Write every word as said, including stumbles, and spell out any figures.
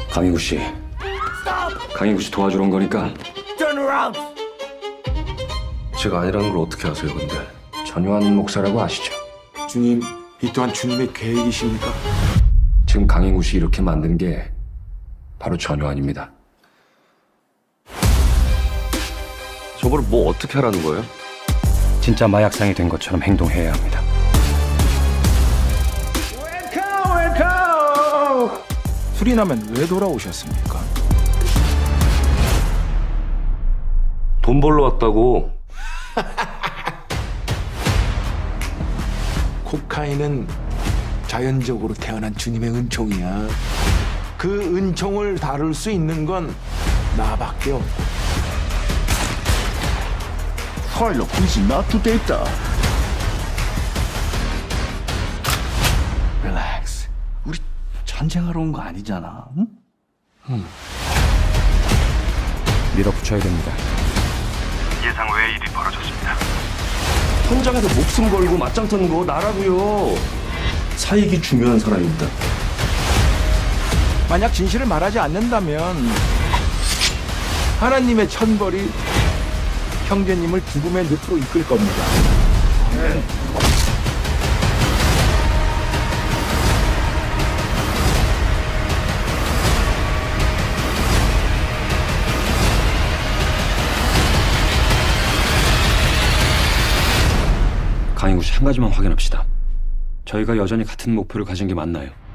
강인구 씨, 강인구 씨 도와주러 온 거니까. 제가 아니라는 걸 어떻게 아세요, 근데? 전요한 목사라고 아시죠? 주님, 이 또한 주님의 계획이십니까? 지금 강인구 씨 이렇게 만든 게 바로 전요한입니다. 저거를 뭐 어떻게 하라는 거예요? 진짜 마약상이 된 것처럼 행동해야 합니다. 수리나면 왜 돌아오셨습니까? 돈 벌러 왔다고. 코카인은 자연적으로 태어난 주님의 은총이야. 그 은총을 다룰 수 있는 건 나밖에 없고. 파일럿 quiz not to data. Relax. 우리 전쟁하러 온 거 아니잖아. 응? 음. 밀어붙여야 됩니다. 예상 외의 일이 벌어졌습니다. 현장에서 목숨 걸고 맞짱 뜨는 거 나라고요. 사익이 중요한 사람입니다. 만약 진실을 말하지 않는다면 하나님의 천벌이 형제님을 죽음의 늪으로 이끌 겁니다. 강인구 씨, 한 가지만 확인합시다. 저희가 여전히 같은 목표를 가진 게 맞나요?